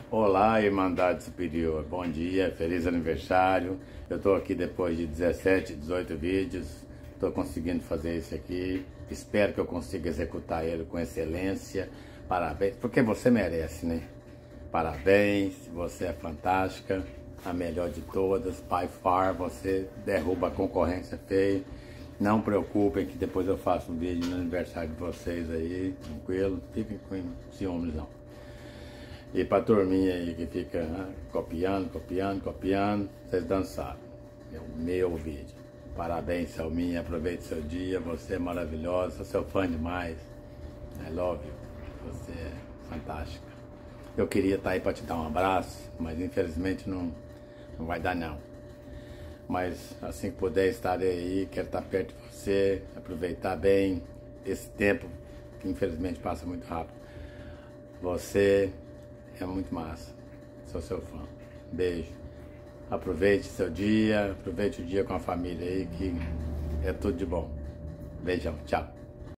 Olá, Irmandade Superior, bom dia, feliz aniversário. Eu estou aqui depois de 17, 18 vídeos, estou conseguindo fazer isso aqui. Espero que eu consiga executar ele com excelência. Parabéns, porque você merece, né? Parabéns, você é fantástica, a melhor de todas, by far, você derruba a concorrência feia. Não preocupem que depois eu faço um vídeo no aniversário de vocês aí, tranquilo, fiquem com ciúmes não. E pra turminha aí que fica copiando, vocês dançaram. É o meu vídeo. Parabéns, Selminha, aproveite seu dia, você é maravilhosa, sou seu fã demais. I love you, você é fantástica. Eu queria estar aí pra te dar um abraço, mas infelizmente não vai dar não. Mas assim que puder estarei aí, quero estar perto de você, aproveitar bem esse tempo que infelizmente passa muito rápido. Você é muito massa, sou seu fã. Beijo. Aproveite seu dia, aproveite o dia com a família aí, que é tudo de bom. Beijão, tchau.